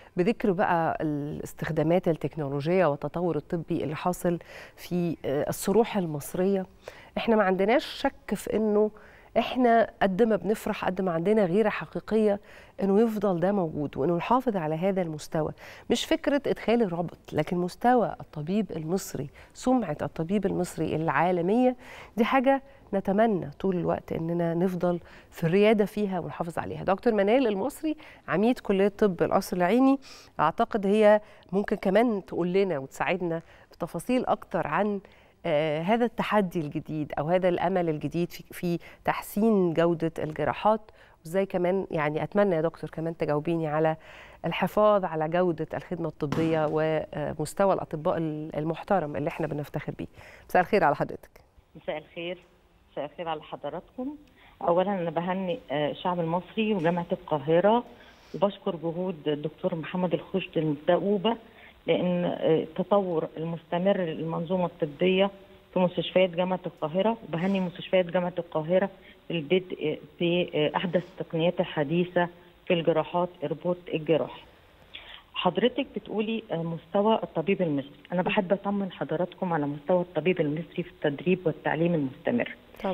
بذكر بقى الاستخدامات التكنولوجية والتطور الطبي اللي حاصل في الصروح المصرية. احنا ما عندناش شك في انه احنا قد ما بنفرح قد ما عندنا غيرة حقيقية انه يفضل ده موجود وانه نحافظ على هذا المستوى. مش فكرة ادخال الربط، لكن مستوى الطبيب المصري، سمعة الطبيب المصري العالمية، دي حاجة نتمنى طول الوقت اننا نفضل في الريادة فيها ونحافظ عليها. دكتور منال المصري، عميد كلية طب القصر العيني، اعتقد هي ممكن كمان تقول لنا وتساعدنا بتفاصيل اكتر عن هذا التحدي الجديد أو هذا الأمل الجديد في تحسين جودة الجراحات، وإزاي كمان يعني أتمنى يا دكتور كمان تجاوبيني على الحفاظ على جودة الخدمة الطبية ومستوى الأطباء المحترم اللي احنا بنفتخر بيه. مساء الخير على حضرتك. مساء الخير. مساء الخير على حضراتكم. أولا أنا بهنئ الشعب المصري وجامعة القاهرة، وبشكر جهود الدكتور محمد الخشت المدؤوبة، لأن التطور المستمر للمنظومة الطبية في مستشفيات جامعة القاهرة، وبهني مستشفيات جامعة القاهرة بالبدء بأحدث التقنيات الحديثة في الجراحات الروبوت الجراحي. حضرتك بتقولي مستوى الطبيب المصري، أنا بحب أطمن حضراتكم على مستوى الطبيب المصري في التدريب والتعليم المستمر. طبعا.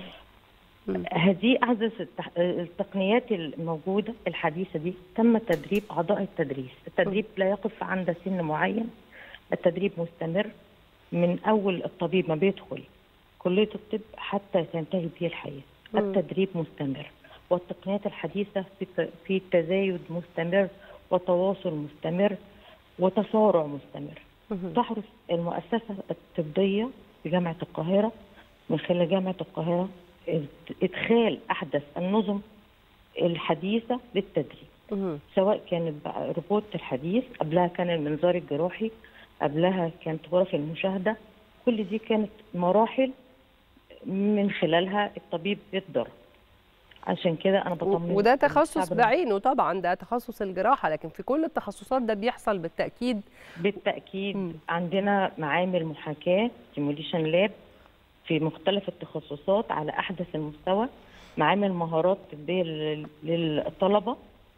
هذه أحدث التقنيات الموجودة الحديثة دي تم تدريب أعضاء التدريس. التدريب لا يقف عند سن معين، التدريب مستمر من أول الطبيب ما بيدخل كلية الطب حتى تنتهي به الحياة. التدريب مستمر، والتقنيات الحديثة في تزايد مستمر وتواصل مستمر وتسارع مستمر. تحرص المؤسسة الطبية في جامعة القاهرة من خلال جامعة القاهرة إدخال أحدث النظم الحديثة للتدريب، سواء كانت بقى روبوت الحديث، قبلها كان المنظار الجراحي، قبلها كانت غرف المشاهدة. كل دي كانت مراحل من خلالها الطبيب يتدرب. عشان كده أنا بطمن. وده تخصص بعينه طبعا، ده تخصص الجراحة، لكن في كل التخصصات ده بيحصل بالتأكيد. بالتأكيد. عندنا معامل محاكاة سيموليشن لاب في مختلف التخصصات على أحدث المستوى، معامل مهارات طبية للطلبة،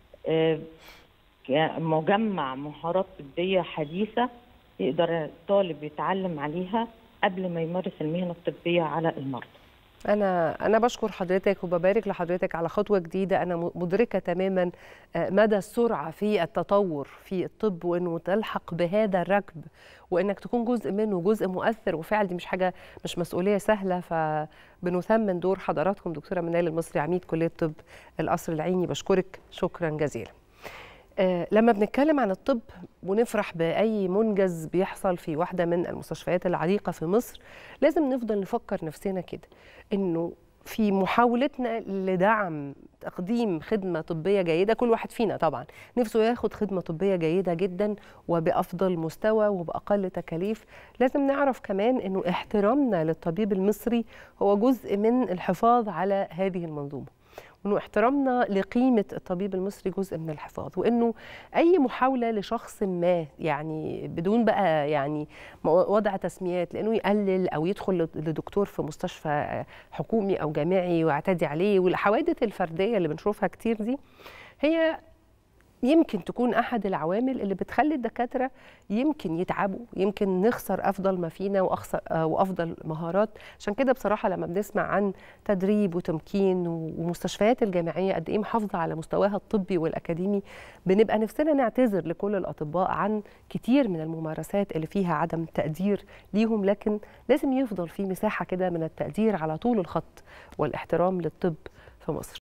مجمع مهارات طبية حديثة يقدر الطالب يتعلم عليها قبل ما يمارس المهنة الطبية على المرضى. أنا بشكر حضرتك وببارك لحضرتك على خطوة جديدة. أنا مدركة تماما مدى السرعة في التطور في الطب، وإنه تلحق بهذا الركب وإنك تكون جزء منه، جزء مؤثر وفعل. دي مش حاجة، مش مسؤولية سهلة، فبنثمن دور حضراتكم. دكتورة منال المصري، عميد كلية طب القصر العيني، بشكرك شكرا جزيلا. لما بنتكلم عن الطب ونفرح بأي منجز بيحصل في واحدة من المستشفيات العريقة في مصر، لازم نفضل نفكر نفسنا كده إنه في محاولتنا لدعم تقديم خدمة طبية جيدة، كل واحد فينا طبعا نفسه ياخد خدمة طبية جيدة جدا وبأفضل مستوى وبأقل تكاليف. لازم نعرف كمان إنه احترامنا للطبيب المصري هو جزء من الحفاظ على هذه المنظومة، وإنه احترامنا لقيمة الطبيب المصري جزء من الحفاظ، وإنه أي محاولة لشخص ما يعني بدون بقى يعني وضع تسميات لأنه يقلل أو يدخل لدكتور في مستشفى حكومي أو جامعي ويعتدي عليه، والحوادث الفردية اللي بنشوفها كتير دي هي يمكن تكون أحد العوامل اللي بتخلي الدكاترة يمكن يتعبوا، يمكن نخسر أفضل ما فينا وأفضل مهارات. عشان كده بصراحة لما بنسمع عن تدريب وتمكين ومستشفيات الجامعية قد إيه محافظة على مستواها الطبي والأكاديمي، بنبقى نفسنا نعتذر لكل الأطباء عن كتير من الممارسات اللي فيها عدم تقدير ليهم، لكن لازم يفضل في مساحة كده من التقدير على طول الخط والاحترام للطب في مصر.